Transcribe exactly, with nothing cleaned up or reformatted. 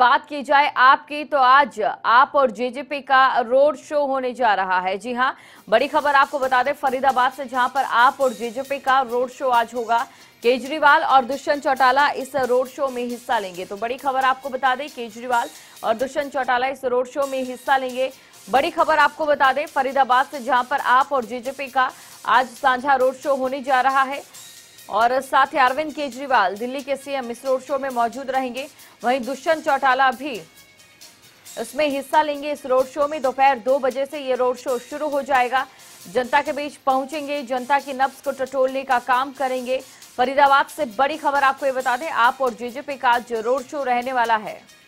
बात की जाए आपकी तो आज आप और जेजेपी का रोड शो होने जा रहा है। जी हां, बड़ी खबर आपको बता दें फरीदाबाद से, जहां पर आप और जेजेपी का रोड शो आज होगा। केजरीवाल और दुष्यंत चौटाला इस रोड शो में हिस्सा लेंगे। तो बड़ी खबर आपको बता दें केजरीवाल और दुष्यंत चौटाला इस रोड शो में हिस्सा लेंगे। बड़ी खबर आपको बता दें फरीदाबाद से, जहां पर आप और जेजेपी का आज साझा रोड शो होने जा रहा है और साथ ही अरविंद केजरीवाल दिल्ली के सीएम इस रोड शो में मौजूद रहेंगे। वहीं दुष्यंत चौटाला भी इसमें हिस्सा लेंगे। इस रोड शो में दोपहर दो बजे से ये रोड शो शुरू हो जाएगा। जनता के बीच पहुंचेंगे, जनता की नब्ज को टटोलने का काम करेंगे। फरीदाबाद से बड़ी खबर आपको ये बता दें, आप और जेजेपी का आज रोड शो रहने वाला है।